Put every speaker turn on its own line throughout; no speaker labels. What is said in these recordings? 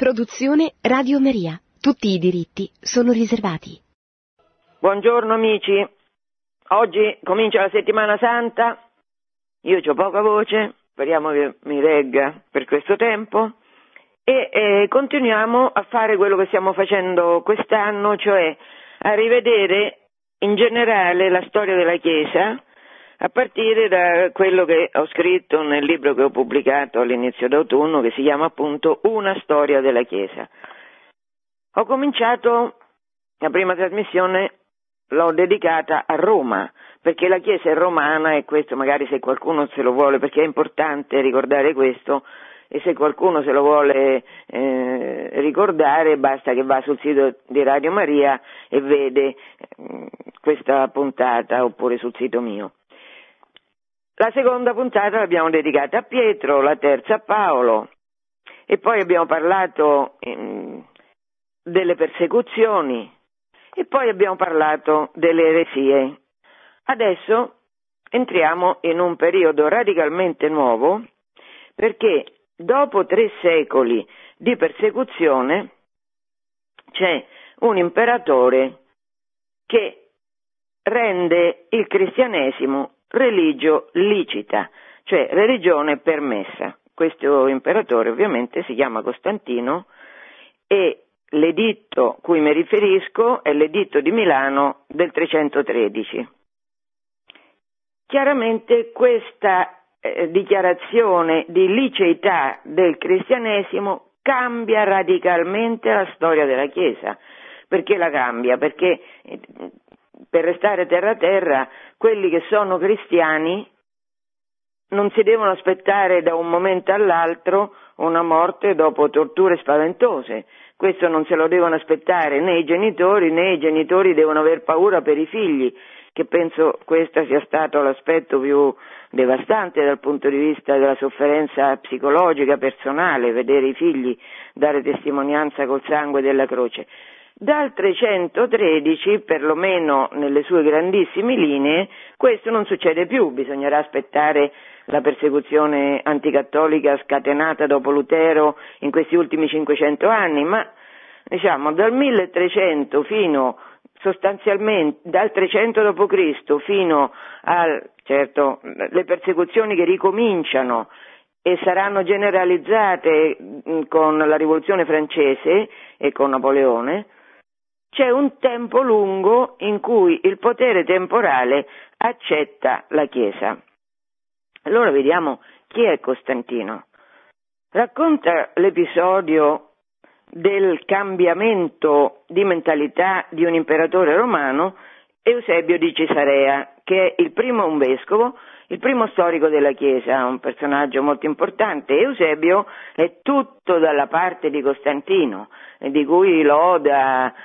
Produzione Radio Maria. Tutti i diritti sono riservati.
Buongiorno amici, oggi comincia la settimana santa, io ho poca voce, speriamo che mi regga per questo tempo e continuiamo a fare quello che stiamo facendo quest'anno, cioè a rivedere in generale la storia della Chiesa a partire da quello che ho scritto nel libro che ho pubblicato all'inizio d'autunno, che si chiama appunto Una storia della Chiesa. Ho cominciato, la prima trasmissione l'ho dedicata a Roma, perché la Chiesa è romana e questo magari se qualcuno se lo vuole, perché è importante ricordare questo, e se qualcuno se lo vuole ricordare basta che va sul sito di Radio Maria e vede questa puntata oppure sul sito mio. La seconda puntata l'abbiamo dedicata a Pietro, la terza a Paolo e poi abbiamo parlato delle persecuzioni e poi abbiamo parlato delle eresie. Adesso entriamo in un periodo radicalmente nuovo perché dopo 3 secoli di persecuzione c'è un imperatore che rende il cristianesimo religio licita, cioè religione permessa. Questo imperatore ovviamente si chiama Costantino e l'editto cui mi riferisco è l'editto di Milano del 313. Chiaramente questa dichiarazione di liceità del cristianesimo cambia radicalmente la storia della Chiesa. Perché la cambia? Perché per restare terra a terra, quelli che sono cristiani non si devono aspettare da un momento all'altro una morte dopo torture spaventose. Questo non se lo devono aspettare né i genitori devono aver paura per i figli, che penso questo sia stato l'aspetto più devastante dal punto di vista della sofferenza psicologica personale, vedere i figli dare testimonianza col sangue della croce. Dal 313, perlomeno nelle sue grandissime linee, questo non succede più, bisognerà aspettare la persecuzione anticattolica scatenata dopo Lutero in questi ultimi 500 anni, ma diciamo dal 1300 fino sostanzialmente dal 300 d.C. fino certo le persecuzioni che ricominciano e saranno generalizzate con la rivoluzione francese e con Napoleone, c'è un tempo lungo in cui il potere temporale accetta la Chiesa. Allora vediamo chi è Costantino. Racconta l'episodio del cambiamento di mentalità di un imperatore romano Eusebio di Cesarea, che è un vescovo, il primo storico della Chiesa, un personaggio molto importante. Eusebio è tutto dalla parte di Costantino, di cui loda,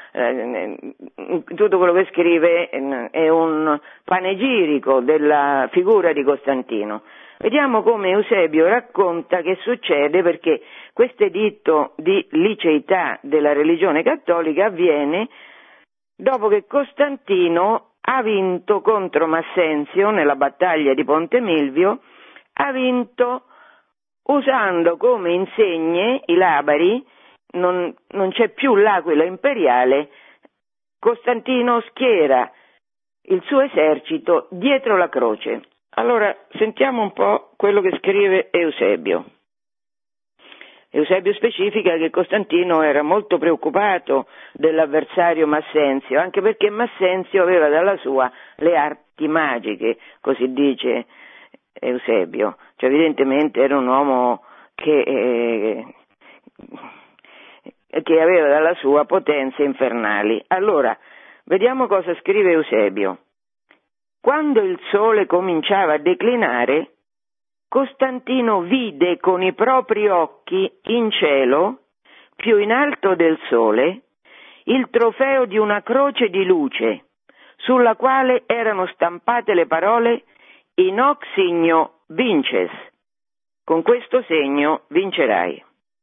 tutto quello che scrive è un panegirico della figura di Costantino. Vediamo come Eusebio racconta che succede perché questo editto di liceità della religione cattolica avviene dopo che Costantino ha vinto contro Massenzio nella battaglia di Ponte Milvio, ha vinto usando come insegne i labari, non c'è più l'aquila imperiale, Costantino schiera il suo esercito dietro la croce. Allora sentiamo un po' quello che scrive Eusebio. Eusebio specifica che Costantino era molto preoccupato dell'avversario Massenzio, anche perché Massenzio aveva dalla sua le arti magiche, così dice Eusebio. Cioè evidentemente era un uomo che aveva dalla sua potenze infernali. Allora, vediamo cosa scrive Eusebio. Quando il sole cominciava a declinare, Costantino vide con i propri occhi in cielo, più in alto del sole, il trofeo di una croce di luce, sulla quale erano stampate le parole «In hoc signo vinces», con questo segno vincerai.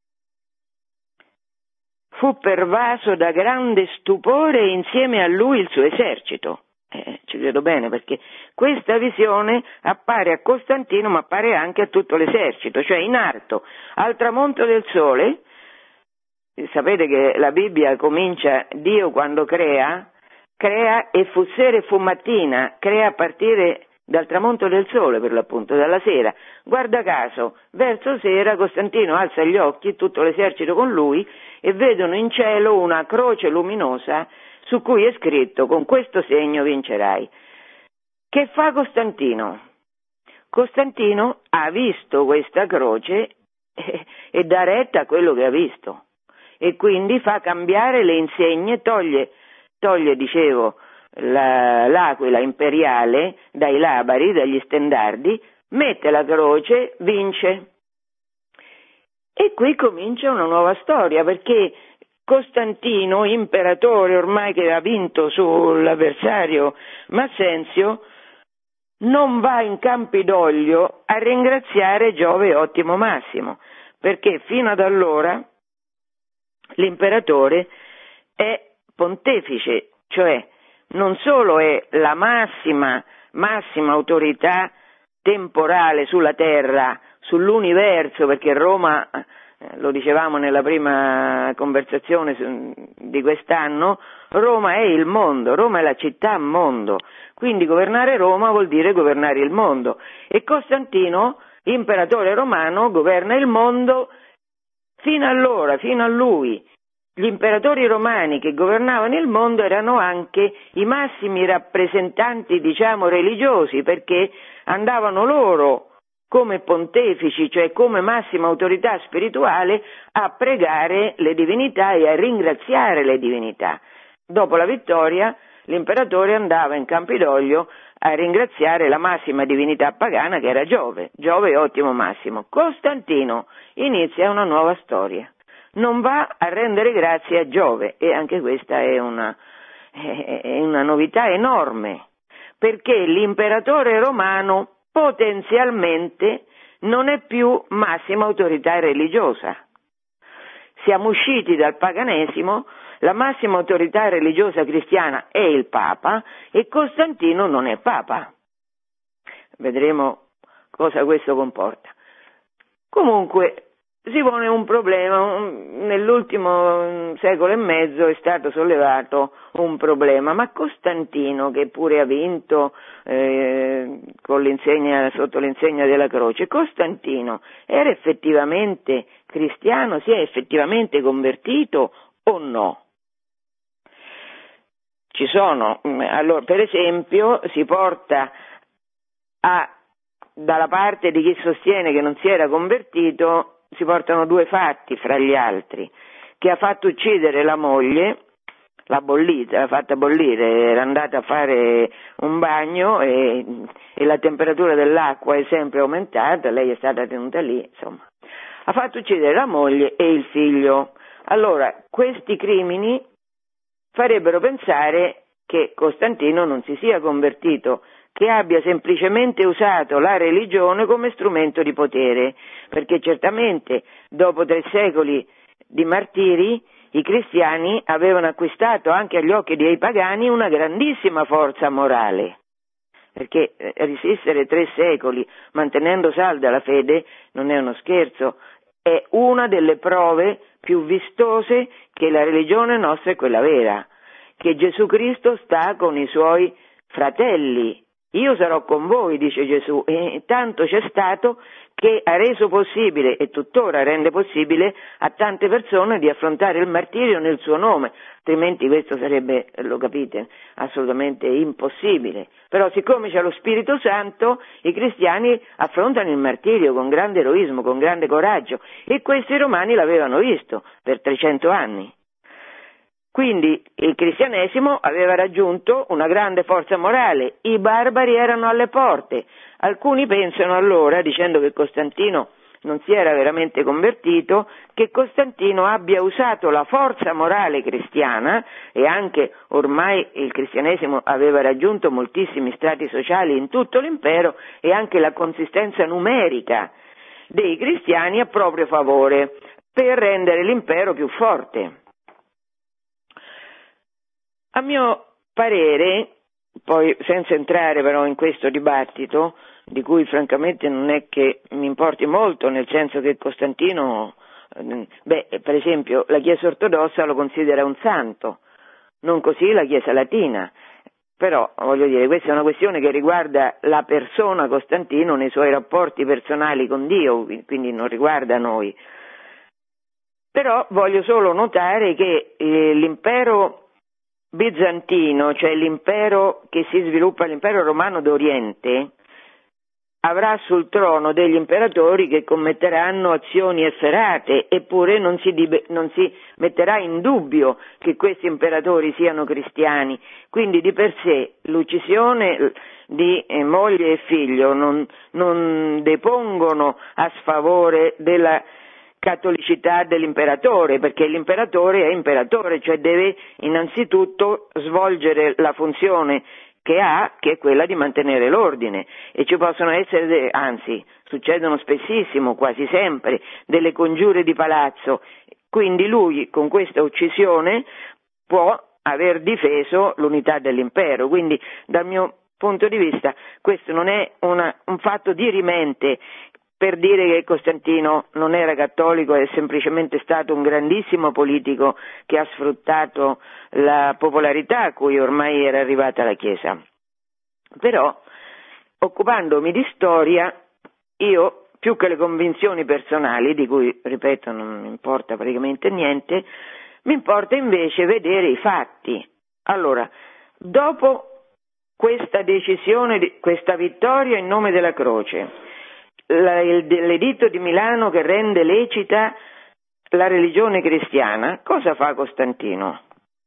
Fu pervaso da grande stupore e insieme a lui il suo esercito. Ci credo bene, perché questa visione appare a Costantino ma appare anche a tutto l'esercito, cioè in alto, al tramonto del sole, sapete che la Bibbia comincia, Dio quando crea e fu sera e fu mattina, crea a partire dal tramonto del sole, per l'appunto, dalla sera. Guarda caso, verso sera Costantino alza gli occhi, tutto l'esercito con lui, e vedono in cielo una croce luminosa su cui è scritto: con questo segno vincerai. Che fa Costantino? Costantino ha visto questa croce e dà retta a quello che ha visto, e quindi fa cambiare le insegne, toglie, dicevo, l'aquila imperiale dai labari, dagli stendardi, mette la croce, vince. E qui comincia una nuova storia, perché Costantino, imperatore ormai che ha vinto sull'avversario Massenzio, non va in Campidoglio a ringraziare Giove Ottimo Massimo, perché fino ad allora l'imperatore è pontefice, cioè non solo è la massima autorità temporale sulla terra, sull'universo, perché Roma, lo dicevamo nella prima conversazione di quest'anno, Roma è il mondo, Roma è la città mondo, quindi governare Roma vuol dire governare il mondo, e Costantino, imperatore romano, governa il mondo fino a lui. Gli imperatori romani che governavano il mondo erano anche i massimi rappresentanti, diciamo, religiosi, perché andavano loro come pontefici, cioè come massima autorità spirituale, a pregare le divinità e a ringraziare le divinità. Dopo la vittoria, l'imperatore andava in Campidoglio a ringraziare la massima divinità pagana, che era Giove Ottimo Massimo. Costantino inizia una nuova storia. Non va a rendere grazie a Giove, e anche questa è una novità enorme, perché l'imperatore romano potenzialmente non è più massima autorità religiosa. Siamo usciti dal paganesimo, la massima autorità religiosa cristiana è il Papa e Costantino non è Papa. Vedremo cosa questo comporta. Comunque si pone un problema, nell'ultimo secolo e mezzo è stato sollevato un problema, ma Costantino, che pure ha vinto sotto l'insegna della croce, Costantino era effettivamente cristiano, si è effettivamente convertito o no? Ci sono, allora, per esempio, si porta dalla parte di chi sostiene che non si era convertito, si portano due fatti fra gli altri: che ha fatto uccidere la moglie, l'ha fatta bollire, era andata a fare un bagno e la temperatura dell'acqua è sempre aumentata, lei è stata tenuta lì, insomma. Ha fatto uccidere la moglie e il figlio. Allora, questi crimini farebbero pensare che Costantino non si sia convertito, che abbia semplicemente usato la religione come strumento di potere, perché certamente dopo 3 secoli di martiri i cristiani avevano acquistato anche agli occhi dei pagani una grandissima forza morale, perché resistere 3 secoli mantenendo salda la fede non è uno scherzo, è una delle prove più vistose che la religione nostra è quella vera, che Gesù Cristo sta con i suoi fratelli. Io sarò con voi, dice Gesù, e tanto c'è stato che ha reso possibile, e tuttora rende possibile, a tante persone di affrontare il martirio nel suo nome, altrimenti questo sarebbe, lo capite, assolutamente impossibile. Però siccome c'è lo Spirito Santo, i cristiani affrontano il martirio con grande eroismo, con grande coraggio, e questi romani l'avevano visto per 300 anni. Quindi il cristianesimo aveva raggiunto una grande forza morale, i barbari erano alle porte. Alcuni pensano allora, dicendo che Costantino non si era veramente convertito, che Costantino abbia usato la forza morale cristiana, e anche ormai il cristianesimo aveva raggiunto moltissimi strati sociali in tutto l'impero, e anche la consistenza numerica dei cristiani a proprio favore, per rendere l'impero più forte. A mio parere, poi senza entrare però in questo dibattito, di cui francamente non è che mi importi molto, nel senso che Costantino per esempio la Chiesa ortodossa lo considera un santo, non così la Chiesa latina. Però, voglio dire, questa è una questione che riguarda la persona Costantino nei suoi rapporti personali con Dio, quindi non riguarda noi. Però voglio solo notare che l'impero bizantino, cioè l'impero che si sviluppa, l'impero romano d'Oriente, avrà sul trono degli imperatori che commetteranno azioni efferate, eppure non si metterà in dubbio che questi imperatori siano cristiani. Quindi di per sé l'uccisione di moglie e figlio non depongono a sfavore della cattolicità dell'imperatore, perché l'imperatore è imperatore, cioè deve innanzitutto svolgere la funzione che è quella di mantenere l'ordine, e ci possono essere, anzi succedono spessissimo, quasi sempre, delle congiure di palazzo, quindi lui con questa uccisione può aver difeso l'unità dell'impero. Quindi dal mio punto di vista questo non è un fatto dirimente per dire che Costantino non era cattolico, è semplicemente stato un grandissimo politico che ha sfruttato la popolarità a cui ormai era arrivata la Chiesa. Però, occupandomi di storia, io, più che le convinzioni personali, di cui, ripeto, non mi importa praticamente niente, mi importa invece vedere i fatti. Allora, dopo questa decisione, questa vittoria in nome della croce, l'editto di Milano che rende lecita la religione cristiana, cosa fa Costantino?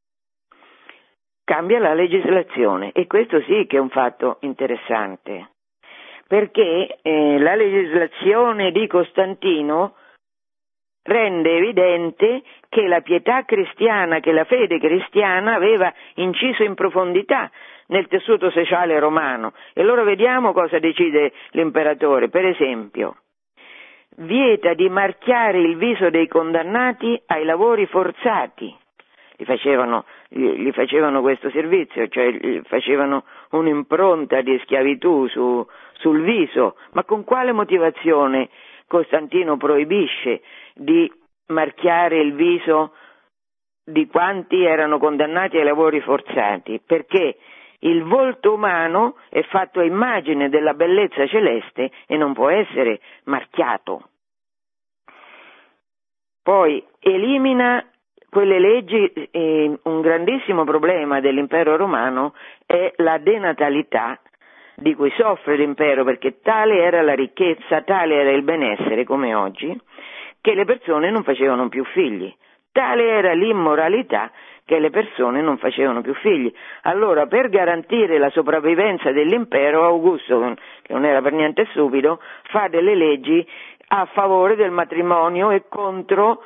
Cambia la legislazione, e questo sì che è un fatto interessante, perché la legislazione di Costantino rende evidente che la pietà cristiana, che la fede cristiana aveva inciso in profondità nel tessuto sociale romano. E allora vediamo cosa decide l'imperatore. Per esempio, vieta di marchiare il viso dei condannati ai lavori forzati. Gli facevano questo servizio, cioè gli facevano un'impronta di schiavitù sul viso. Ma con quale motivazione Costantino proibisce di marchiare il viso di quanti erano condannati ai lavori forzati? Perché il volto umano è fatto a immagine della bellezza celeste e non può essere marchiato. Poi elimina quelle leggi, un grandissimo problema dell'impero romano è la denatalità di cui soffre l'impero, perché tale era la ricchezza, tale era il benessere come oggi, che le persone non facevano più figli. Tale era l'immoralità che le persone non facevano più figli. Allora, per garantire la sopravvivenza dell'impero, Augusto, che non era per niente stupido, fa delle leggi a favore del matrimonio e contro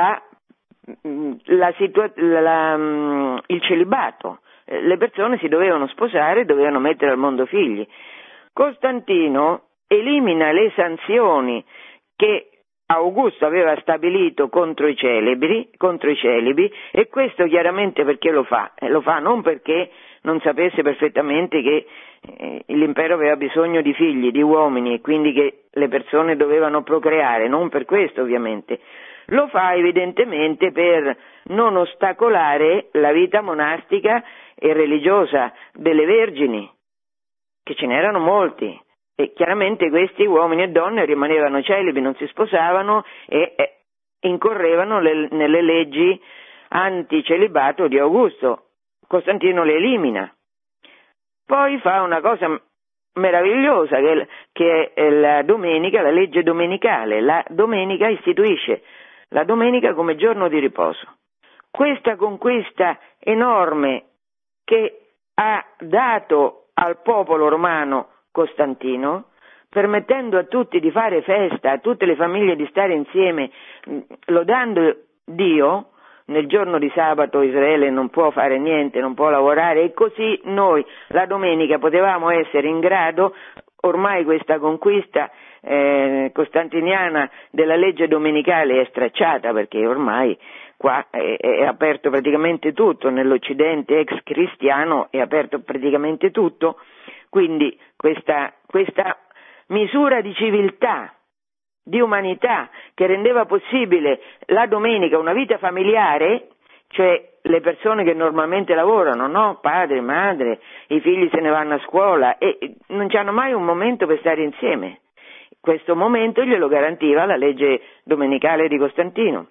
il celibato. Le persone si dovevano sposare e dovevano mettere al mondo figli. Costantino elimina le sanzioni che Augusto aveva stabilito contro i celibi, e questo chiaramente perché lo fa? Lo fa non perché non sapesse perfettamente che l'impero aveva bisogno di figli, di uomini, e quindi che le persone dovevano procreare, non per questo ovviamente. Lo fa evidentemente per non ostacolare la vita monastica e religiosa delle vergini, che ce n'erano molti. E chiaramente questi uomini e donne rimanevano celibi, non si sposavano e incorrevano nelle leggi anticelibato di Augusto. Costantino le elimina. Poi fa una cosa meravigliosa che è la domenica, la legge domenicale. La domenica istituisce la domenica come giorno di riposo. Questa conquista enorme che ha dato al popolo romano Costantino, permettendo a tutti di fare festa, a tutte le famiglie di stare insieme, lodando Dio. Nel giorno di sabato Israele non può fare niente, non può lavorare, e così noi la domenica potevamo essere in grado, ormai questa conquista costantiniana della legge domenicale è stracciata, perché ormai qua è aperto praticamente tutto, nell'Occidente ex cristiano è aperto praticamente tutto. Quindi questa misura di civiltà di umanità, che rendeva possibile la domenica una vita familiare, cioè le persone che normalmente lavorano, no? Padre, madre, i figli se ne vanno a scuola e non hanno mai un momento per stare insieme. Questo momento glielo garantiva la legge domenicale di Costantino.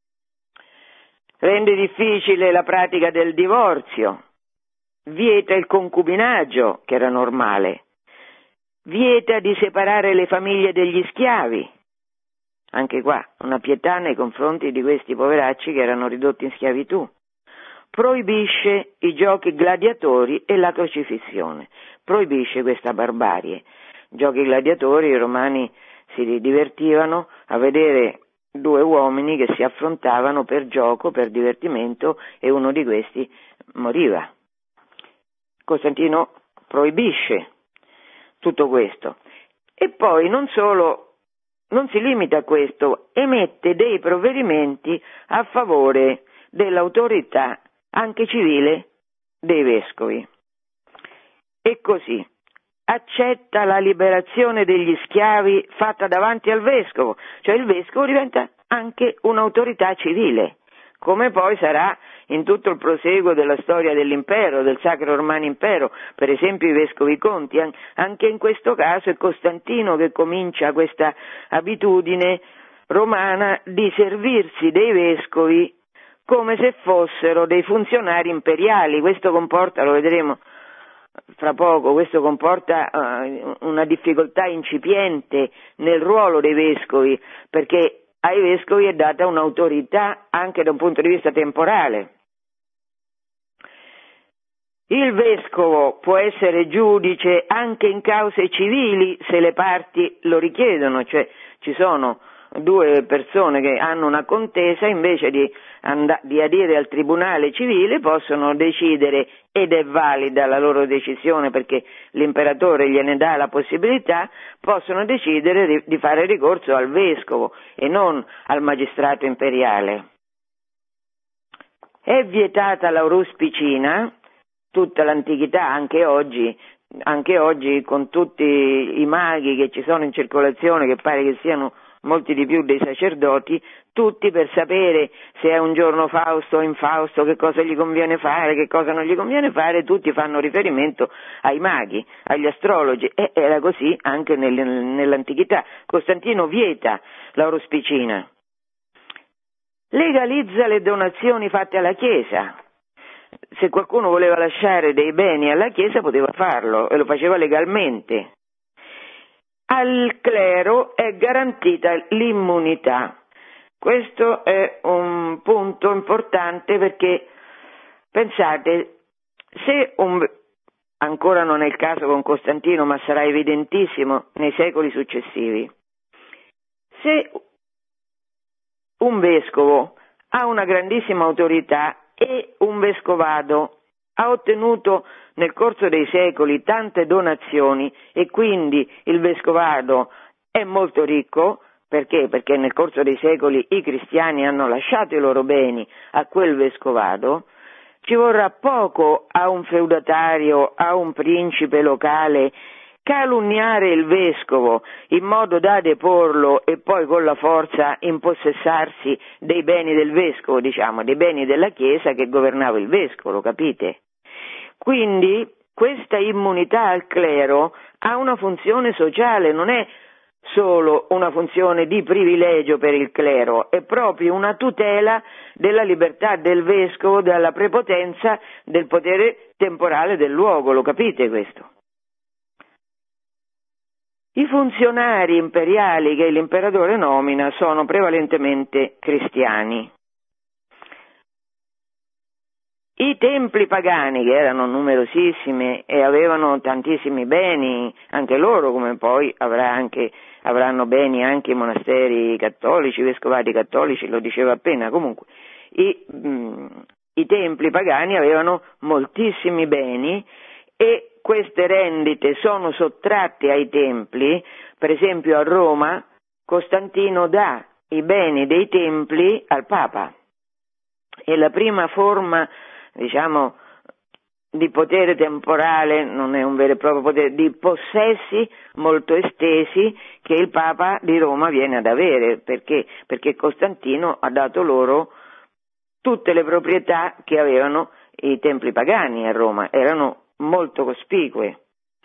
Rende difficile la pratica del divorzio, vieta il concubinaggio, che era normale, vieta di separare le famiglie degli schiavi. Anche qua una pietà nei confronti di questi poveracci che erano ridotti in schiavitù. Proibisce i giochi gladiatori e la crocifissione. Proibisce questa barbarie. Giochi gladiatori, i romani si divertivano a vedere due uomini che si affrontavano per gioco, per divertimento, e uno di questi moriva. Costantino proibisce tutto questo. E poi non si limita a questo, emette dei provvedimenti a favore dell'autorità anche civile dei vescovi. E così accetta la liberazione degli schiavi fatta davanti al vescovo, cioè il vescovo diventa anche un'autorità civile, come poi sarà in tutto il proseguo della storia dell'impero, del Sacro Romano Impero, per esempio i vescovi conti. Anche in questo caso è Costantino che comincia questa abitudine romana di servirsi dei vescovi come se fossero dei funzionari imperiali. Questo comporta, lo vedremo fra poco, questo comporta una difficoltà incipiente nel ruolo dei vescovi, perché ai vescovi è data un'autorità anche da un punto di vista temporale. Il vescovo può essere giudice anche in cause civili se le parti lo richiedono, cioè ci sono due persone che hanno una contesa, invece di adire al tribunale civile possono decidere, ed è valida la loro decisione perché l'imperatore gliene dà la possibilità, possono decidere di fare ricorso al vescovo e non al magistrato imperiale. È vietata l'auruspicina. Tutta l'antichità, anche oggi con tutti i maghi che ci sono in circolazione, che pare che siano molti di più dei sacerdoti, tutti per sapere se è un giorno Fausto o infausto, che cosa gli conviene fare, che cosa non gli conviene fare, tutti fanno riferimento ai maghi, agli astrologi, e era così anche nell'antichità. Costantino vieta l'auruspicina, legalizza le donazioni fatte alla Chiesa. Se qualcuno voleva lasciare dei beni alla Chiesa poteva farlo e lo faceva legalmente. Al clero è garantita l'immunità. Questo è un punto importante perché, pensate, se ancora non è il caso con Costantino, ma sarà evidentissimo nei secoli successivi, se un vescovo ha una grandissima autorità e un vescovado ha ottenuto nel corso dei secoli tante donazioni e quindi il vescovado è molto ricco, perché? Perché nel corso dei secoli i cristiani hanno lasciato i loro beni a quel vescovado, ci vorrà poco a un feudatario, a un principe locale calunniare il vescovo in modo da deporlo e poi con la forza impossessarsi dei beni del vescovo, diciamo, dei beni della Chiesa che governava il vescovo, lo capite? Quindi questa immunità al clero ha una funzione sociale, non è solo una funzione di privilegio per il clero, è proprio una tutela della libertà del vescovo, della prepotenza del potere temporale del luogo, lo capite questo? I funzionari imperiali che l'imperatore nomina sono prevalentemente cristiani. I templi pagani, che erano numerosissimi e avevano tantissimi beni, anche loro, come poi avranno beni anche i monasteri cattolici, i vescovati cattolici, lo diceva appena, comunque i templi pagani avevano moltissimi beni e queste rendite sono sottratte ai templi. Per esempio a Roma Costantino dà i beni dei templi al Papa. È la prima forma, diciamo, di potere temporale, non è un vero e proprio potere, di possessi molto estesi che il Papa di Roma viene ad avere, perché Costantino ha dato loro tutte le proprietà che avevano i templi pagani a Roma, erano molto cospicue.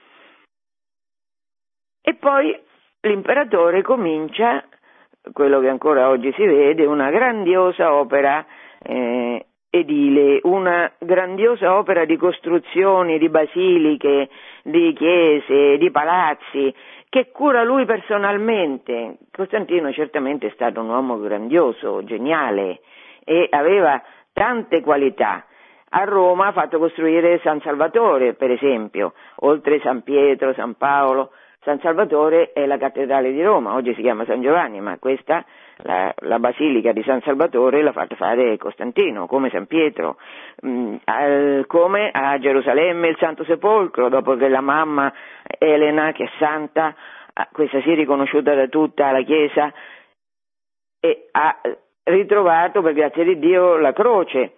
E poi l'imperatore comincia, quello che ancora oggi si vede, una grandiosa opera edile, una grandiosa opera di costruzioni, di basiliche, di chiese, di palazzi, che cura lui personalmente. Costantino certamente è stato un uomo grandioso, geniale, e aveva tante qualità. A Roma ha fatto costruire San Salvatore, per esempio, oltre San Pietro, San Paolo. San Salvatore è la cattedrale di Roma, oggi si chiama San Giovanni, ma questa, la basilica di San Salvatore, l'ha fatta fare Costantino, come San Pietro, come a Gerusalemme il Santo Sepolcro, dopo che la mamma Elena, che è santa, questa si è riconosciuta da tutta la Chiesa, e ha ritrovato, per grazia di Dio, la croce.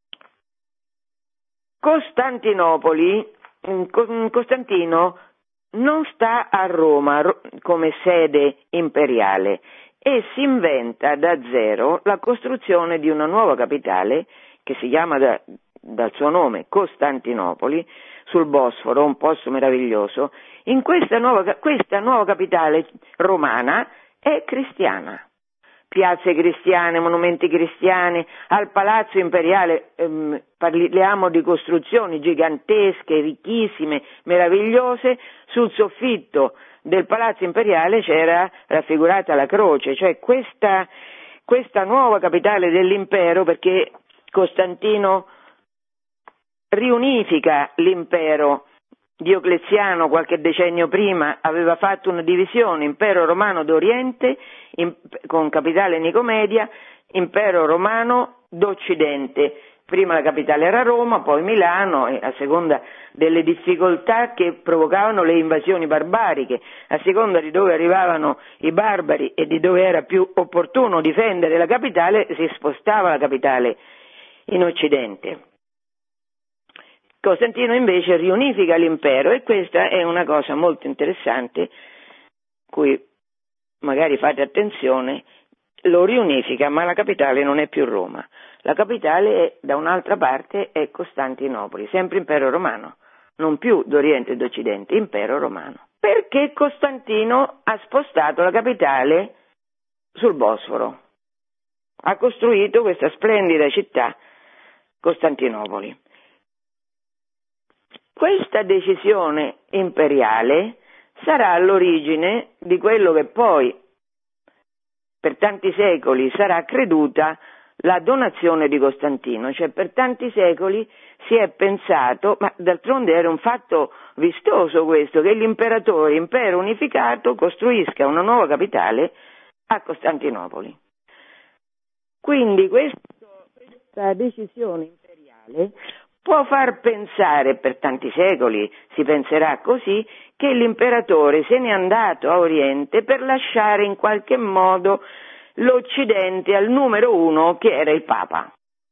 Costantino non sta a Roma come sede imperiale e si inventa da zero la costruzione di una nuova capitale che si chiama dal suo nome Costantinopoli, sul Bosforo, un posto meraviglioso. In questa nuova capitale romana è cristiana. Piazze cristiane, monumenti cristiani, al Palazzo Imperiale parliamo di costruzioni gigantesche, ricchissime, meravigliose. Sul soffitto del Palazzo Imperiale c'era raffigurata la croce, cioè questa nuova capitale dell'impero, perché Costantino riunifica l'impero. Diocleziano qualche decennio prima aveva fatto una divisione, impero romano d'Oriente con capitale Nicomedia, impero romano d'Occidente. Prima la capitale era Roma, poi Milano, e a seconda delle difficoltà che provocavano le invasioni barbariche, a seconda di dove arrivavano i barbari e di dove era più opportuno difendere la capitale, si spostava la capitale in Occidente. Costantino invece riunifica l'impero, e questa è una cosa molto interessante, cui magari fate attenzione. Lo riunifica, ma la capitale non è più Roma, la capitale è, da un'altra parte, è Costantinopoli, sempre impero romano, non più d'Oriente e d'Occidente, impero romano. Perché Costantino ha spostato la capitale sul Bosforo, ha costruito questa splendida città, Costantinopoli. Questa decisione imperiale sarà all'origine di quello che poi per tanti secoli sarà creduta la donazione di Costantino, cioè per tanti secoli si è pensato, ma d'altronde era un fatto vistoso questo, che l'imperatore, impero unificato, costruisca una nuova capitale a Costantinopoli. Quindi questa decisione imperiale può far pensare, per tanti secoli si penserà così, che l'imperatore se n'è andato a Oriente per lasciare in qualche modo l'Occidente al numero uno, che era il Papa.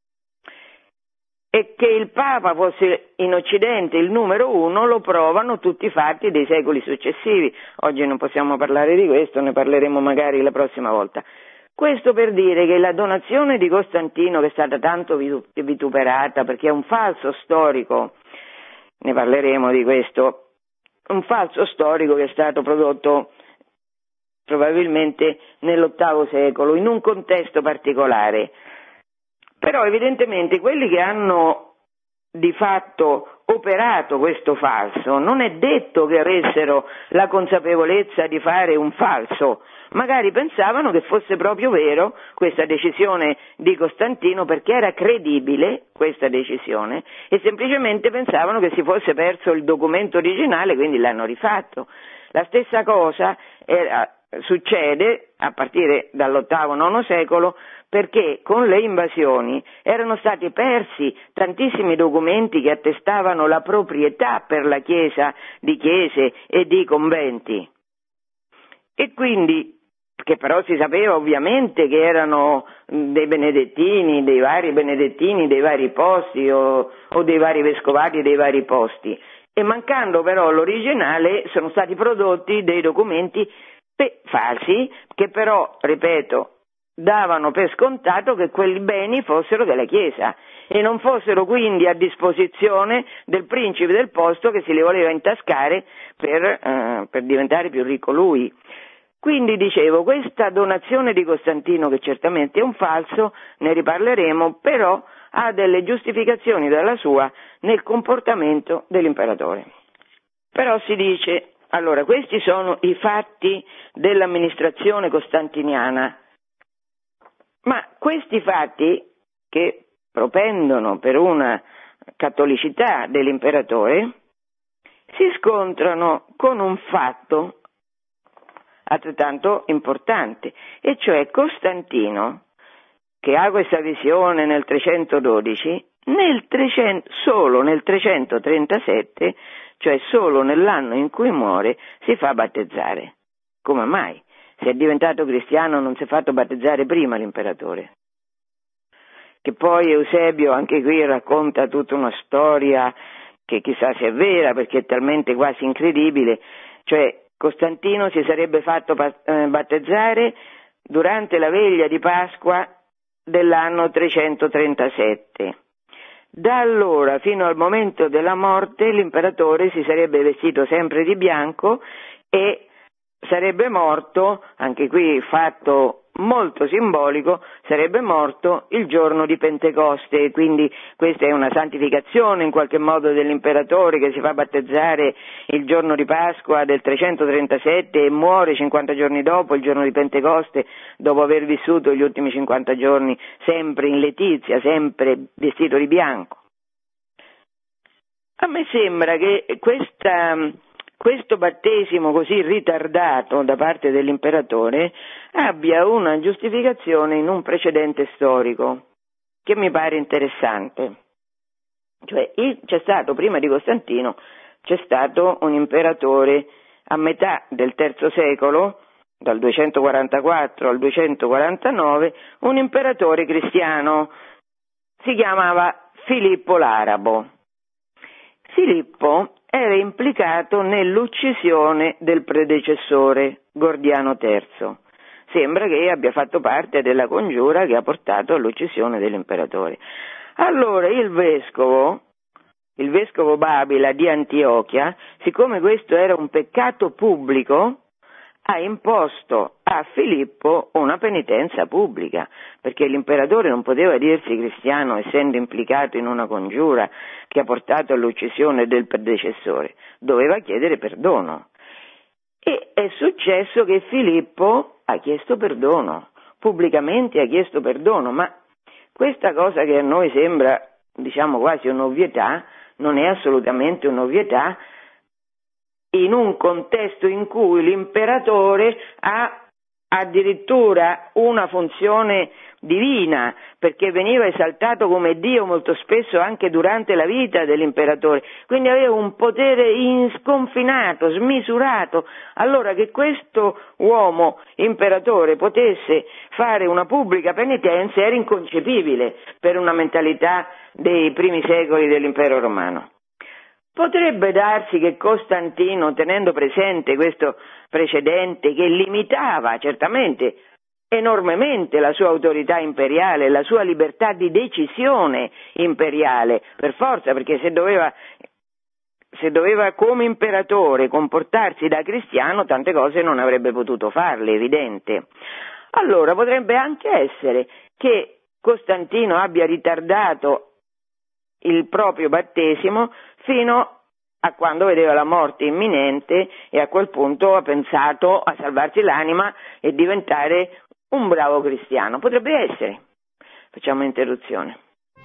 E che il Papa fosse in Occidente il numero uno lo provano tutti i fatti dei secoli successivi. Oggi non possiamo parlare di questo, ne parleremo magari la prossima volta. Questo per dire che la donazione di Costantino, che è stata tanto vituperata perché è un falso storico, ne parleremo di questo, un falso storico che è stato prodotto probabilmente nell'VIII secolo, in un contesto particolare. Però evidentemente quelli che hanno di fatto operato questo falso non è detto che avessero la consapevolezza di fare un falso, magari pensavano che fosse proprio vero questa decisione di Costantino, perché era credibile questa decisione, e semplicemente pensavano che si fosse perso il documento originale, quindi l'hanno rifatto. La stessa cosa succede a partire dall'VIII-IX secolo, perché con le invasioni erano stati persi tantissimi documenti che attestavano la proprietà per la Chiesa di chiese e di conventi. E quindi che però si sapeva ovviamente che erano dei benedettini, dei vari posti o dei vari vescovati dei vari posti, e mancando però l'originale sono stati prodotti dei documenti falsi che però, ripeto, davano per scontato che quei beni fossero della Chiesa e non fossero quindi a disposizione del principe del posto che si li voleva intascare per diventare più ricco lui. Quindi dicevo, questa donazione di Costantino, che certamente è un falso, ne riparleremo, però ha delle giustificazioni dalla sua nel comportamento dell'imperatore. Però si dice, allora, questi sono i fatti dell'amministrazione costantiniana, ma questi fatti, che propendono per una cattolicità dell'imperatore, si scontrano con un fatto altrettanto importante, e cioè Costantino, che ha questa visione nel 312, solo nel 337, cioè solo nell'anno in cui muore, si fa battezzare. Come mai? Se è diventato cristiano non si è fatto battezzare prima l'imperatore? Che poi Eusebio anche qui racconta tutta una storia che chissà se è vera, perché è talmente quasi incredibile, cioè Costantino si sarebbe fatto battezzare durante la veglia di Pasqua dell'anno 337. Da allora fino al momento della morte l'imperatore si sarebbe vestito sempre di bianco e sarebbe morto, anche qui fatto molto simbolico, sarebbe morto il giorno di Pentecoste, quindi questa è una santificazione in qualche modo dell'imperatore che si fa battezzare il giorno di Pasqua del 337 e muore 50 giorni dopo, il giorno di Pentecoste, dopo aver vissuto gli ultimi 50 giorni sempre in letizia, sempre vestito di bianco. A me sembra che questo battesimo così ritardato da parte dell'imperatore abbia una giustificazione in un precedente storico che mi pare interessante. Cioè, c'è stato, prima di Costantino, c'è stato un imperatore a metà del III secolo, dal 244 al 249, un imperatore cristiano, si chiamava Filippo l'Arabo. Filippo era implicato nell'uccisione del predecessore, Gordiano III. Sembra che abbia fatto parte della congiura che ha portato all'uccisione dell'imperatore. Allora il vescovo Babila di Antiochia, siccome questo era un peccato pubblico, ha imposto a Filippo una penitenza pubblica, perché l'imperatore non poteva dirsi cristiano essendo implicato in una congiura che ha portato all'uccisione del predecessore, doveva chiedere perdono. E è successo che Filippo ha chiesto perdono, pubblicamente ha chiesto perdono, ma questa cosa che a noi sembra, diciamo, quasi un'ovvietà, non è assolutamente un'ovvietà, in un contesto in cui l'imperatore ha addirittura una funzione divina, perché veniva esaltato come Dio molto spesso anche durante la vita dell'imperatore, quindi aveva un potere sconfinato, smisurato. Allora che questo uomo imperatore potesse fare una pubblica penitenza era inconcepibile per una mentalità dei primi secoli dell'impero romano. Potrebbe darsi che Costantino, tenendo presente questo precedente che limitava certamente enormemente la sua autorità imperiale, la sua libertà di decisione imperiale, per forza, perché se doveva come imperatore comportarsi da cristiano, tante cose non avrebbe potuto farle, evidente. Allora potrebbe anche essere che Costantino abbia ritardato il proprio battesimo fino a quando vedeva la morte imminente e a quel punto ha pensato a salvarsi l'anima e diventare un bravo cristiano. Potrebbe essere. Facciamo un'interruzione.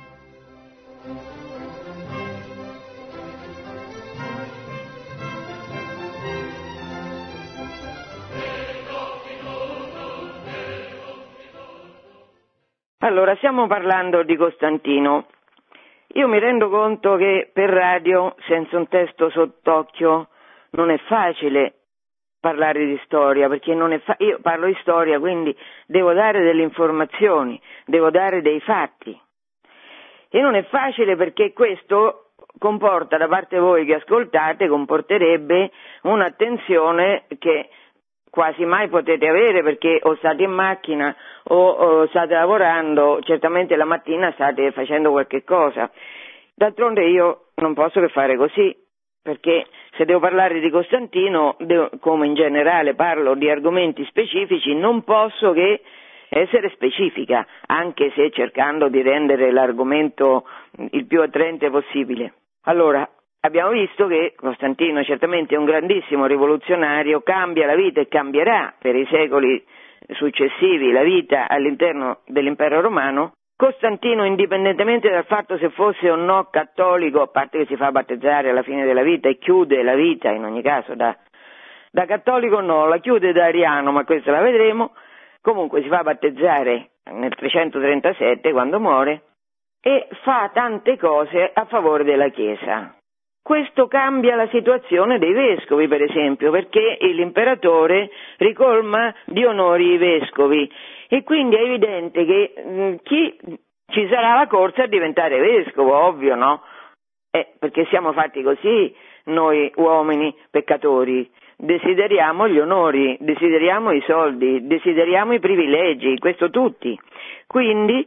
Allora, stiamo parlando di Costantino. Io mi rendo conto che per radio, senza un testo sott'occhio, non è facile parlare di storia, perché non è io parlo di storia, quindi devo dare delle informazioni, devo dare dei fatti. E non è facile perché questo comporta, da parte voi che ascoltate, comporterebbe un'attenzione che quasi mai potete avere, perché o state in macchina o state lavorando, certamente la mattina state facendo qualche cosa. D'altronde io non posso che fare così, perché se devo parlare di Costantino, come in generale parlo di argomenti specifici, non posso che essere specifica, anche se cercando di rendere l'argomento il più attraente possibile. Allora, abbiamo visto che Costantino certamente è un grandissimo rivoluzionario, cambia la vita e cambierà per i secoli successivi la vita all'interno dell'impero romano. Costantino, indipendentemente dal fatto se fosse o no cattolico, a parte che si fa battezzare alla fine della vita e chiude la vita, in ogni caso da cattolico no, la chiude da ariano, ma questa la vedremo, comunque si fa battezzare nel 337 quando muore e fa tante cose a favore della Chiesa. Questo cambia la situazione dei vescovi, per esempio, perché l'imperatore ricolma di onori i vescovi e quindi è evidente che ci sarà la corsa a diventare vescovo, ovvio, no? Perché siamo fatti così noi uomini peccatori, desideriamo gli onori, desideriamo i soldi, desideriamo i privilegi, questo tutti. Quindi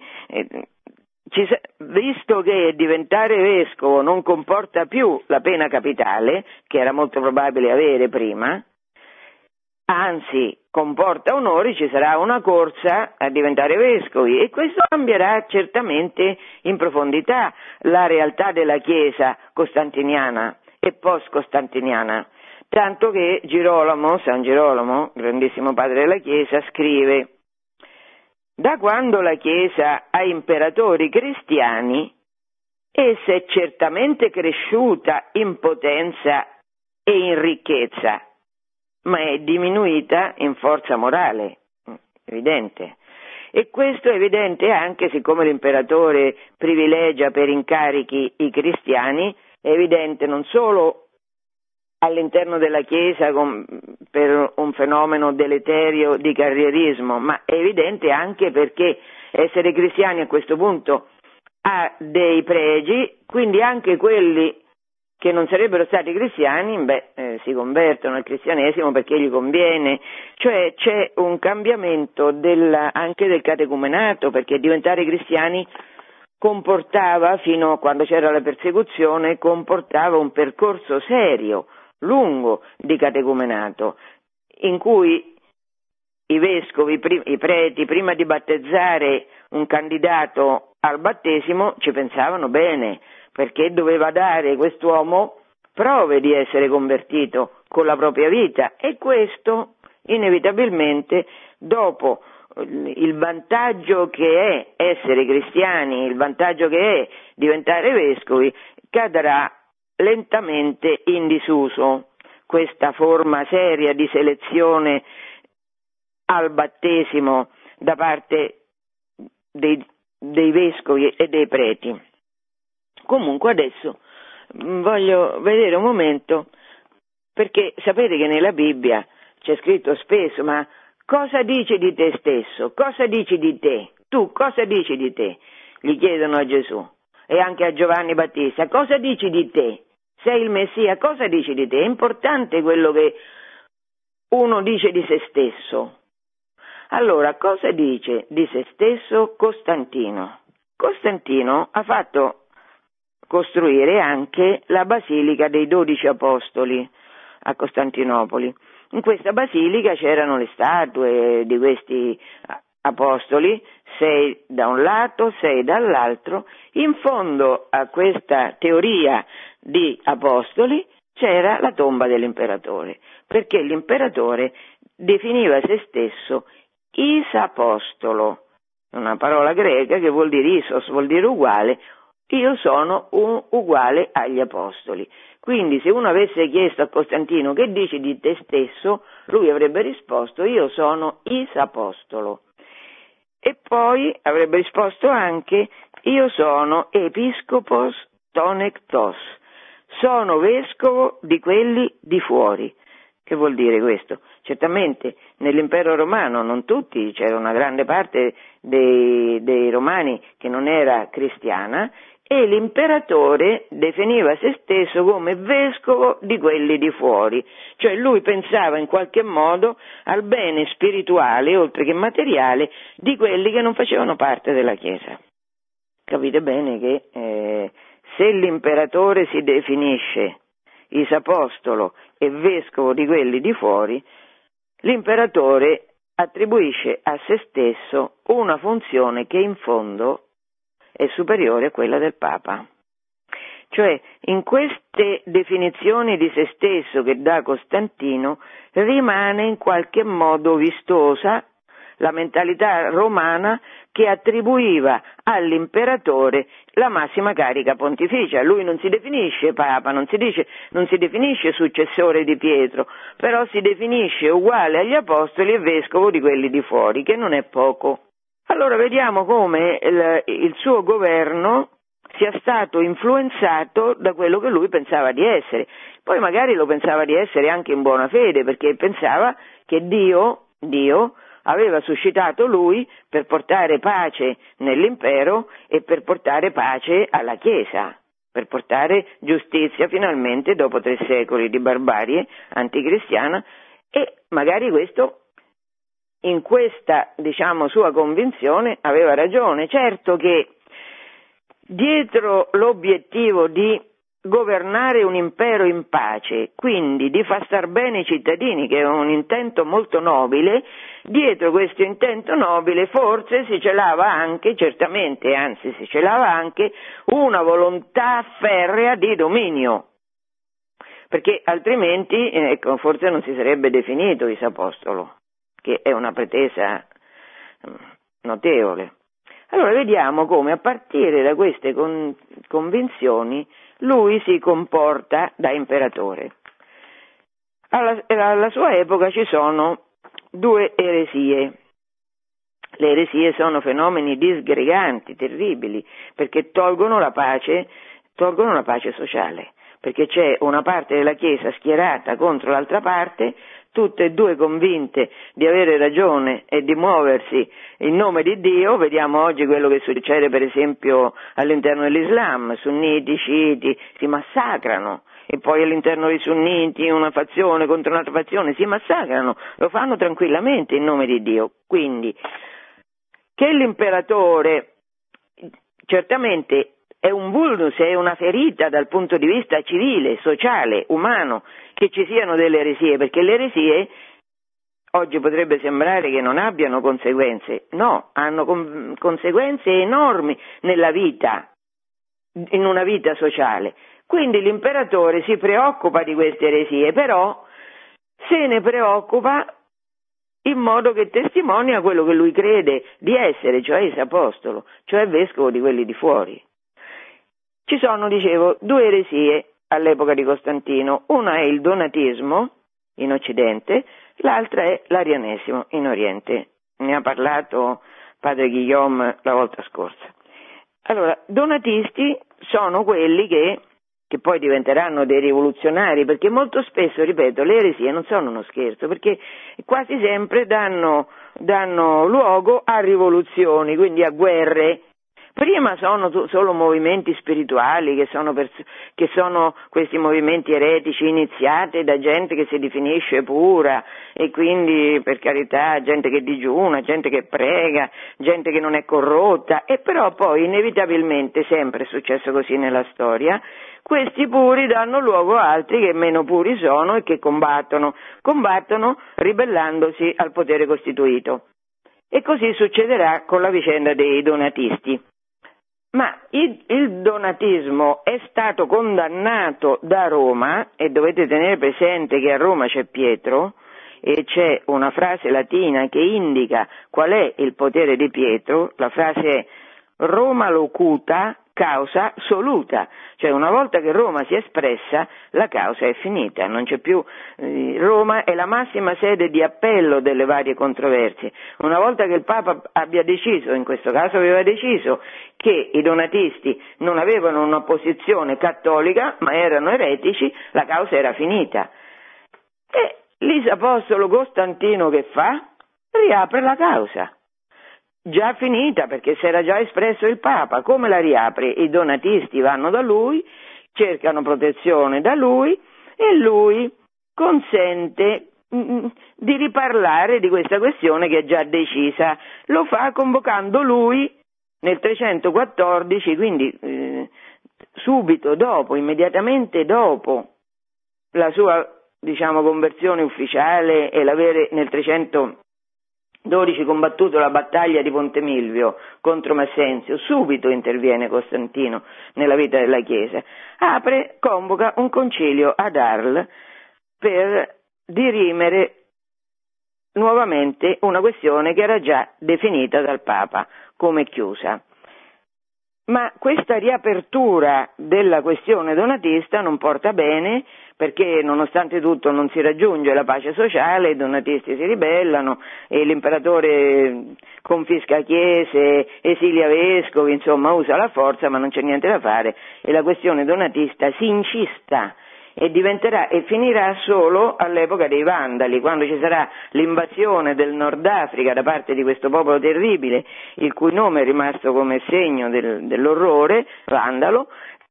visto che diventare vescovo non comporta più la pena capitale, che era molto probabile avere prima, anzi comporta onori, ci sarà una corsa a diventare vescovi e questo cambierà certamente in profondità la realtà della Chiesa costantiniana e post-costantiniana, tanto che San Girolamo, grandissimo padre della Chiesa, scrive: da quando la Chiesa ha imperatori cristiani, essa è certamente cresciuta in potenza e in ricchezza, ma è diminuita in forza morale, evidente. E questo è evidente anche siccome l'imperatore privilegia per incarichi i cristiani, è evidente non solo all'interno della Chiesa per un fenomeno deleterio di carrierismo, ma è evidente anche perché essere cristiani a questo punto ha dei pregi, quindi anche quelli che non sarebbero stati cristiani si convertono al cristianesimo perché gli conviene, cioè c'è un cambiamento anche del catecumenato, perché diventare cristiani comportava, fino a quando c'era la persecuzione, comportava un percorso serio, lungo di catecumenato, in cui i vescovi, i preti, prima di battezzare un candidato al battesimo ci pensavano bene, perché doveva dare quest'uomo prove di essere convertito con la propria vita e questo inevitabilmente, dopo il vantaggio che è essere cristiani, il vantaggio che è diventare vescovi, cadrà lentamente in disuso questa forma seria di selezione al battesimo da parte dei vescovi e dei preti. Comunque adesso voglio vedere un momento, perché sapete che nella Bibbia c'è scritto spesso: ma cosa dici di te stesso? Cosa dici di te? Tu cosa dici di te? Gli chiedono a Gesù e anche a Giovanni Battista: cosa dici di te? Sei il Messia, cosa dici di te? È importante quello che uno dice di se stesso. Allora, cosa dice di se stesso Costantino? Costantino ha fatto costruire anche la Basilica dei 12 Apostoli a Costantinopoli. In questa basilica c'erano le statue di questi apostoli, 6 da un lato, 6 dall'altro. In fondo a questa teoria di apostoli c'era la tomba dell'imperatore, perché l'imperatore definiva se stesso isapostolo, una parola greca che vuol dire isos, vuol dire uguale. Io sono uguale agli apostoli. Quindi se uno avesse chiesto a Costantino che dici di te stesso, lui avrebbe risposto: io sono isapostolo. E poi avrebbe risposto anche: io sono episcopos tonectos, sono vescovo di quelli di fuori. Che vuol dire questo? Certamente nell'impero romano non tutti, c'era una grande parte dei romani che non era cristiana, e l'imperatore definiva se stesso come vescovo di quelli di fuori, cioè lui pensava in qualche modo al bene spirituale, oltre che materiale, di quelli che non facevano parte della Chiesa. Capite bene che se l'imperatore si definisce isapostolo e vescovo di quelli di fuori, l'imperatore attribuisce a se stesso una funzione che in fondo è superiore a quella del Papa. Cioè, in queste definizioni di se stesso che dà Costantino, rimane in qualche modo vistosa la mentalità romana che attribuiva all'imperatore la massima carica pontificia. Lui non si definisce Papa, non si definisce successore di Pietro, però si definisce uguale agli apostoli e vescovo di quelli di fuori, che non è poco. Allora vediamo come il suo governo sia stato influenzato da quello che lui pensava di essere. Poi magari lo pensava di essere anche in buona fede, perché pensava che Dio aveva suscitato lui per portare pace nell'impero e per portare pace alla Chiesa, per portare giustizia finalmente dopo 3 secoli di barbarie anticristiana, e magari questo, in questa, sua convinzione aveva ragione. Certo che dietro l'obiettivo di governare un impero in pace, quindi di far star bene i cittadini, che è un intento molto nobile, dietro questo intento nobile forse si celava anche, certamente, anzi si celava anche una volontà ferrea di dominio, perché altrimenti forse non si sarebbe definito isapostolo, che è una pretesa notevole. Allora vediamo come a partire da queste convinzioni lui si comporta da imperatore. Alla sua epoca ci sono 2 eresie. Le eresie sono fenomeni disgreganti, terribili, perché tolgono la pace sociale, perché c'è una parte della Chiesa schierata contro l'altra parte, tutte e 2 convinte di avere ragione e di muoversi in nome di Dio. Vediamo oggi quello che succede per esempio all'interno dell'Islam, sunniti, sciiti, si massacrano, e poi all'interno dei sunniti una fazione contro un'altra fazione, si massacrano, lo fanno tranquillamente in nome di Dio. Quindi, che l'imperatore certamente è un vulnus, è una ferita dal punto di vista civile, sociale, umano, che ci siano delle eresie, perché le eresie oggi potrebbe sembrare che non abbiano conseguenze. No, hanno conseguenze enormi nella vita, in una vita sociale. Quindi l'imperatore si preoccupa di queste eresie, però se ne preoccupa in modo che testimonia quello che lui crede di essere, cioè isapostolo, cioè vescovo di quelli di fuori. Ci sono, dicevo, 2 eresie all'epoca di Costantino, una è il donatismo in Occidente, l'altra è l'arianesimo in Oriente. Ne ha parlato padre Guillaume la volta scorsa. Allora, donatisti sono quelli che poi diventeranno dei rivoluzionari, perché molto spesso, ripeto, le eresie non sono uno scherzo, perché quasi sempre danno luogo a rivoluzioni, quindi a guerre. Prima sono solo movimenti spirituali, che sono questi movimenti eretici iniziati da gente che si definisce pura, e quindi, per carità, gente che digiuna, gente che prega, gente che non è corrotta, e però poi inevitabilmente, sempre è successo così nella storia, questi puri danno luogo a altri che meno puri sono e che combattono ribellandosi al potere costituito. E così succederà con la vicenda dei donatisti. Ma il donatismo è stato condannato da Roma, e dovete tenere presente che a Roma c'è Pietro, e c'è una frase latina che indica qual è il potere di Pietro. La frase è Roma locuta causa soluta, cioè una volta che Roma si è espressa la causa è finita, non c'è più. Roma è la massima sede di appello delle varie controversie. Una volta che il Papa abbia deciso, in questo caso aveva deciso, che i donatisti non avevano una posizione cattolica ma erano eretici, la causa era finita. E l'Isapostolo Costantino che fa? Riapre la causa. Già finita, perché si era già espresso il Papa. Come la riapre? I donatisti vanno da lui, cercano protezione da lui e lui consente di riparlare di questa questione che è già decisa. Lo fa convocando lui nel 314, quindi subito dopo, immediatamente dopo la sua, conversione ufficiale e l'avere nel 312 combattuto la battaglia di Ponte Milvio contro Massenzio. Subito interviene Costantino nella vita della Chiesa. Convoca un concilio ad Arles per dirimere nuovamente una questione che era già definita dal Papa come chiusa. Ma questa riapertura della questione donatista non porta bene, perché nonostante tutto non si raggiunge la pace sociale, i donatisti si ribellano e l'imperatore confisca chiese, esilia vescovi, insomma usa la forza, ma non c'è niente da fare e la questione donatista si incista e finirà solo all'epoca dei Vandali, quando ci sarà l'invasione del Nord Africa da parte di questo popolo terribile, il cui nome è rimasto come segno dell'orrore, vandalo,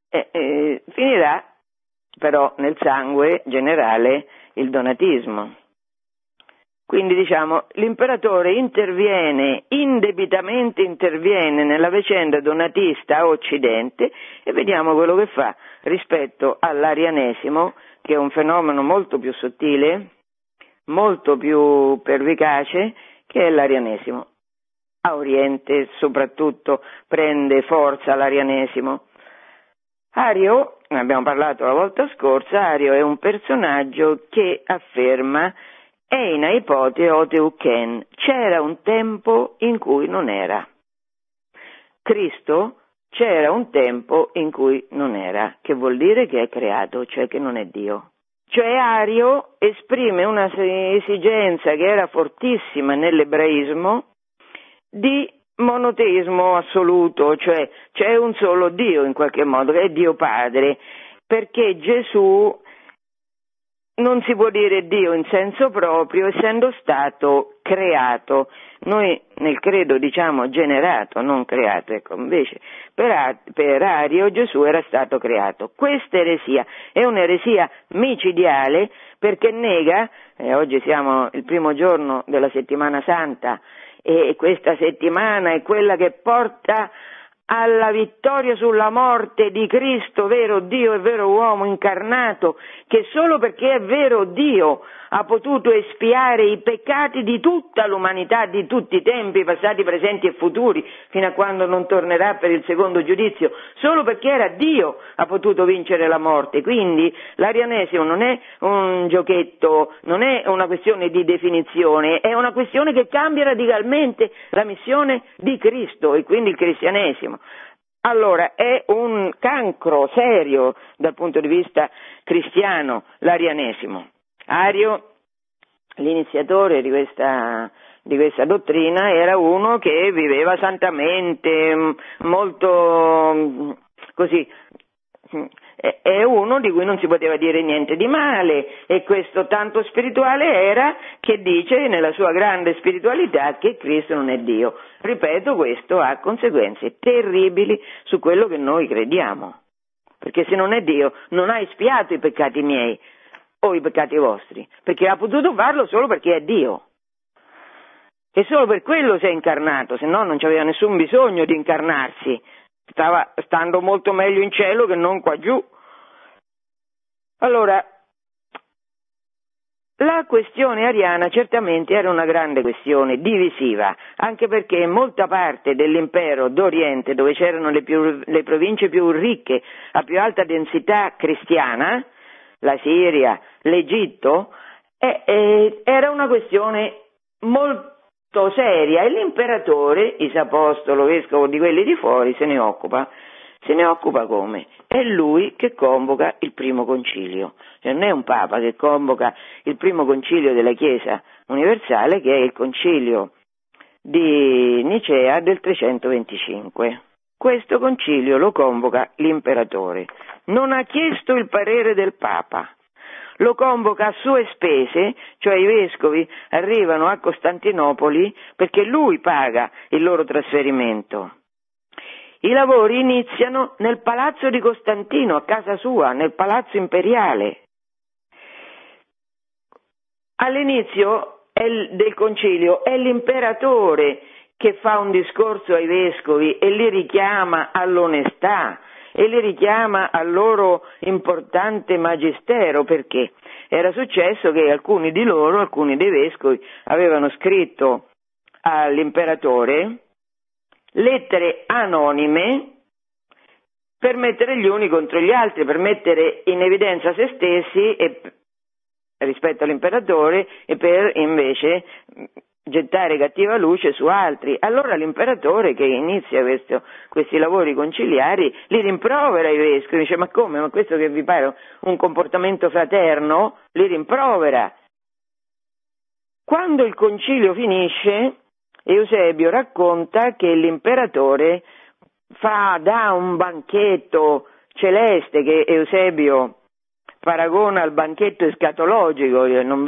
finirà però nel sangue generale il donatismo. Quindi l'imperatore indebitamente interviene nella vicenda donatista a Occidente e vediamo quello che fa rispetto all'arianesimo, che è un fenomeno molto più sottile, molto più pervicace, che è l'arianesimo. A Oriente soprattutto prende forza l'arianesimo. Ario, ne abbiamo parlato la volta scorsa, Ario è un personaggio che afferma Eina ipote oteuchen, c'era un tempo in cui non era. Cristo c'era un tempo in cui non era, che vuol dire che è creato, cioè che non è Dio. Cioè Ario esprime una esigenza che era fortissima nell'ebraismo di monoteismo assoluto, cioè c'è un solo Dio in qualche modo, che è Dio Padre, perché Gesù non si può dire Dio in senso proprio, essendo stato creato. Noi nel credo diciamo generato, non creato, ecco, invece per Ario Gesù era stato creato. Questa eresia è un'eresia micidiale perché nega, oggi siamo il primo giorno della settimana santa, e questa settimana è quella che porta alla vittoria sulla morte di Cristo, vero Dio e vero uomo incarnato, che solo perché è vero Dio ha potuto espiare i peccati di tutta l'umanità, di tutti i tempi, passati, presenti e futuri, fino a quando non tornerà per il secondo giudizio, solo perché era Dio ha potuto vincere la morte. Quindi l'arianesimo non è un giochetto, non è una questione di definizione, è una questione che cambia radicalmente la missione di Cristo e quindi il cristianesimo. Allora, è un cancro serio dal punto di vista cristiano l'arianesimo. Ario, l'iniziatore di questa dottrina, era uno che viveva santamente, molto così, è uno di cui non si poteva dire niente di male, e questo tanto spirituale era che dice nella sua grande spiritualità che Cristo non è Dio. Ripeto, questo ha conseguenze terribili su quello che noi crediamo, perché se non è Dio non ha espiato i peccati miei o i peccati vostri, perché ha potuto farlo solo perché è Dio. E solo per quello si è incarnato, se no non c'aveva nessun bisogno di incarnarsi, stava stando molto meglio in cielo che non qua giù. Allora, la questione ariana certamente era una grande questione, divisiva, anche perché in molta parte dell'impero d'Oriente, dove c'erano le province più ricche, a più alta densità cristiana, la Siria, l'Egitto, era una questione molto seria e l'imperatore, Isapostolo, vescovo di quelli di fuori, se ne occupa. Se ne occupa come? È lui che convoca il primo concilio, cioè non è un papa che convoca il primo concilio della Chiesa universale, che è il concilio di Nicea del 325. Questo concilio lo convoca l'imperatore, non ha chiesto il parere del papa, lo convoca a sue spese, cioè i vescovi arrivano a Costantinopoli perché lui paga il loro trasferimento. I lavori iniziano nel palazzo di Costantino, a casa sua, nel palazzo imperiale. All'inizio del concilio è l'imperatore che fa un discorso ai vescovi e li richiama all'onestà e li richiama al loro importante magistero, perché era successo che alcuni dei vescovi, avevano scritto all'imperatore lettere anonime per mettere gli uni contro gli altri, per mettere in evidenza se stessi rispetto all'imperatore e per invece gettare cattiva luce su altri. Allora l'imperatore, che inizia questi lavori conciliari, li rimprovera i vescovi, dice: ma come? Ma questo che vi pare un comportamento fraterno? Li rimprovera. Quando il concilio finisce, Eusebio racconta che l'imperatore dà un banchetto celeste che Eusebio paragona al banchetto escatologico, non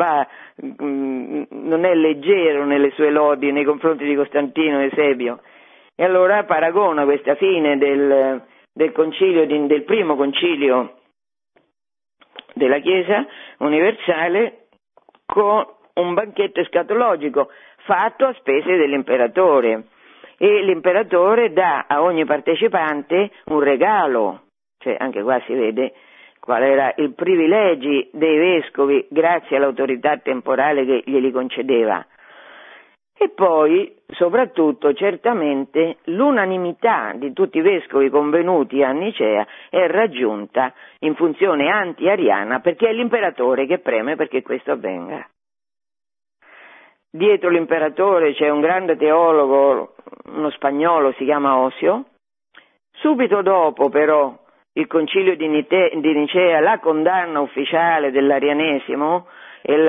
è leggero nelle sue lodi nei confronti di Costantino Eusebio, e allora paragona questa fine del concilio, del primo concilio della Chiesa universale, con un banchetto escatologico fatto a spese dell'imperatore, e l'imperatore dà a ogni partecipante un regalo, cioè anche qua si vede qual era il privilegio dei vescovi grazie all'autorità temporale che glieli concedeva. E poi, soprattutto, certamente, l'unanimità di tutti i vescovi convenuti a Nicea è raggiunta in funzione anti-ariana, perché è l'imperatore che preme perché questo avvenga. Dietro l'imperatore c'è un grande teologo, uno spagnolo, si chiama Osio. Subito dopo, però, il concilio di Nicea, la condanna ufficiale dell'arianesimo, e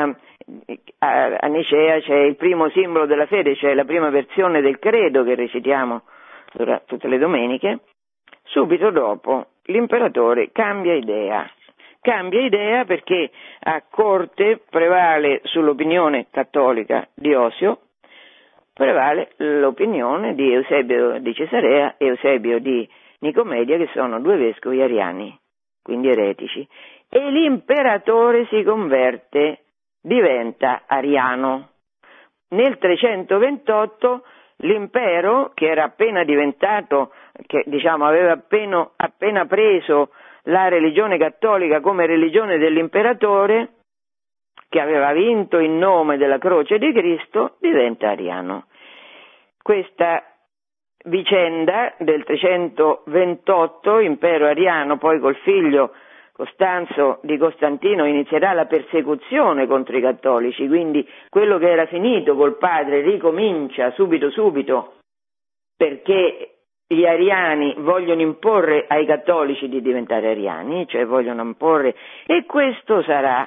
a Nicea c'è il primo simbolo della fede, cioè la prima versione del credo che recitiamo tutte le domeniche. Subito dopo l'imperatore cambia idea perché a corte prevale sull'opinione cattolica di Osio, prevale l'opinione di Eusebio di Cesarea e Eusebio di Nicomedia, che sono due vescovi ariani, quindi eretici, e l'imperatore si converte, diventa ariano. Nel 328 l'impero, che era appena diventato, aveva appena preso la religione cattolica come religione dell'imperatore, che aveva vinto in nome della croce di Cristo, diventa ariano. Questa vicenda del 328, impero ariano, poi col figlio Costanzo di Costantino inizierà la persecuzione contro i cattolici, quindi quello che era finito col padre ricomincia subito, perché gli ariani vogliono imporre ai cattolici di diventare ariani, cioè vogliono imporre, e questo sarà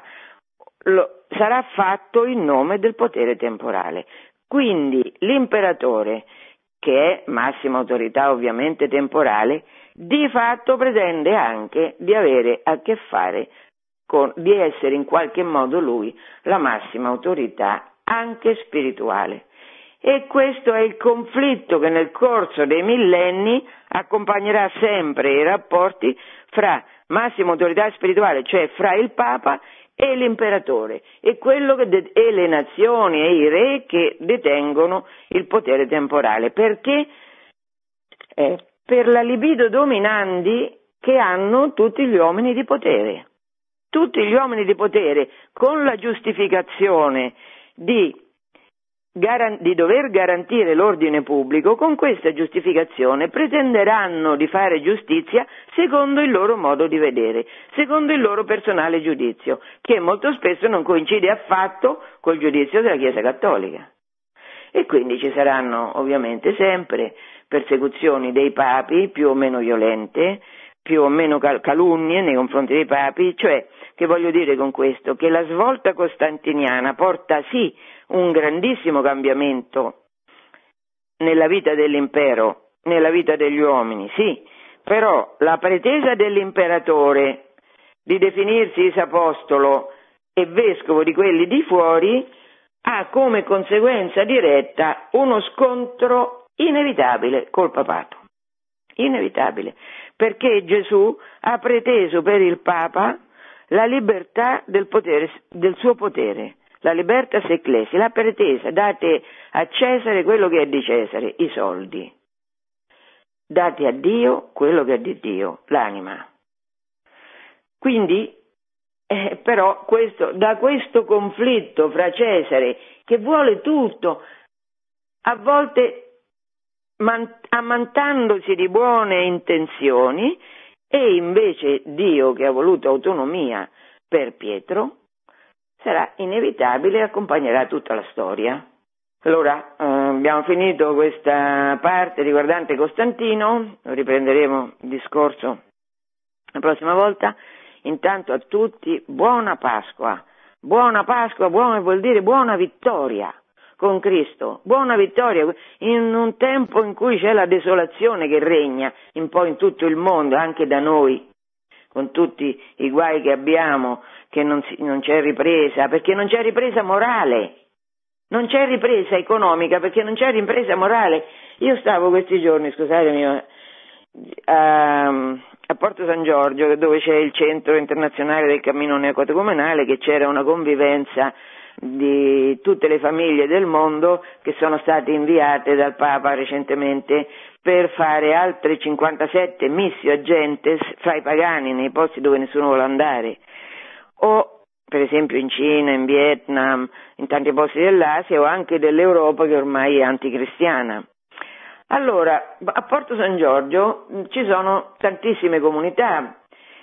fatto in nome del potere temporale. Quindi l'imperatore, che è massima autorità ovviamente temporale, di fatto pretende anche di avere a che fare di essere in qualche modo lui la massima autorità anche spirituale. E questo è il conflitto che nel corso dei millenni accompagnerà sempre i rapporti fra massima autorità spirituale, cioè fra il Papa e l'imperatore, e le nazioni e i re che detengono il potere temporale, perché per la libido dominandi che hanno tutti gli uomini di potere. Tutti gli uomini di potere, con la giustificazione di dover garantire l'ordine pubblico, con questa giustificazione pretenderanno di fare giustizia secondo il loro modo di vedere, secondo il loro personale giudizio, che molto spesso non coincide affatto col giudizio della Chiesa Cattolica. E quindi ci saranno ovviamente sempre persecuzioni dei papi, più o meno violente, più o meno calunnie nei confronti dei papi, cioè, che voglio dire con questo? Che la svolta costantiniana porta sì un grandissimo cambiamento nella vita dell'impero, nella vita degli uomini, sì, però la pretesa dell'imperatore di definirsi apostolo e vescovo di quelli di fuori, ha come conseguenza diretta uno scontro inevitabile col papato. Inevitabile, perché Gesù ha preteso per il Papa la libertà del suo potere, la libertas ecclesia, l'ha pretesa: date a Cesare quello che è di Cesare, i soldi, date a Dio quello che è di Dio, l'anima. Quindi, però, da questo conflitto fra Cesare, che vuole tutto, a volte ammantandosi di buone intenzioni, e invece Dio, che ha voluto autonomia per Pietro, sarà inevitabile e accompagnerà tutta la storia. Allora, abbiamo finito questa parte riguardante Costantino, riprenderemo il discorso la prossima volta. Intanto a tutti buona Pasqua, buona vuol dire buona vittoria con Cristo, buona vittoria in un tempo in cui c'è la desolazione che regna un po' in tutto il mondo, anche da noi, con tutti i guai che abbiamo, che non c'è ripresa, perché non c'è ripresa morale, non c'è ripresa economica, perché non c'è ripresa morale. Io stavo questi giorni, scusatemi, a Porto San Giorgio, dove c'è il centro internazionale del cammino neocatecumenale, che c'era una convivenza di tutte le famiglie del mondo che sono state inviate dal Papa recentemente per fare altre 57 missio gentes fra i pagani nei posti dove nessuno vuole andare, o per esempio in Cina, in Vietnam, in tanti posti dell'Asia o anche dell'Europa che ormai è anticristiana. Allora, a Porto San Giorgio ci sono tantissime comunità.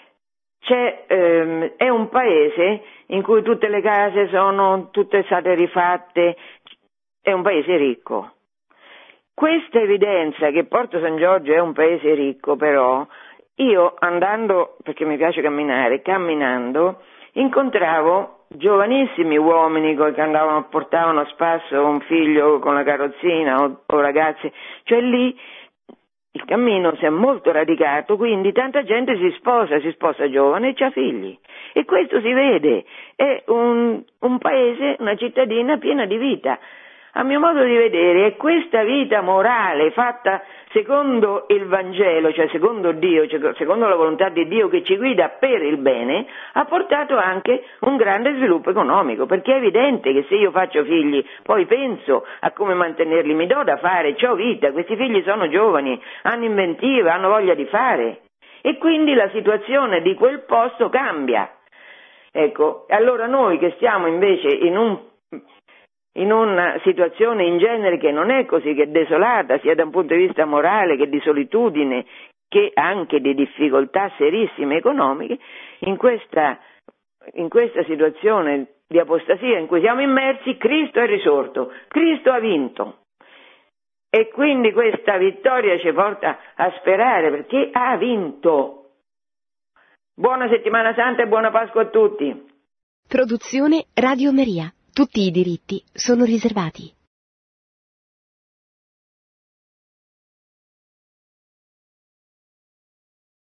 È un paese in cui tutte le case sono tutte state rifatte, è un paese ricco. Questa evidenza che Porto San Giorgio è un paese ricco, però, io andando, perché mi piace camminando, incontravo giovanissimi uomini che portavano a spasso un figlio con la carrozzina o ragazze, cioè lì il cammino si è molto radicato, quindi tanta gente si sposa giovane e ha figli. E questo si vede, è un paese, una cittadina piena di vita. A mio modo di vedere è questa vita morale fatta secondo il Vangelo, cioè secondo Dio, cioè secondo la volontà di Dio che ci guida per il bene, ha portato anche un grande sviluppo economico, perché è evidente che se io faccio figli, poi penso a come mantenerli, mi do da fare, c'ho vita, questi figli sono giovani, hanno inventiva, hanno voglia di fare, e quindi la situazione di quel posto cambia. Ecco, allora noi che stiamo invece in una situazione in genere che non è così, che è desolata sia da un punto di vista morale che di solitudine, che anche di difficoltà serissime economiche, in questa situazione di apostasia in cui siamo immersi, Cristo è risorto, Cristo ha vinto. E quindi questa vittoria ci porta a sperare, perché ha vinto. Buona settimana santa e buona Pasqua a tutti.
Produzione Radio Maria. Tutti i diritti sono riservati.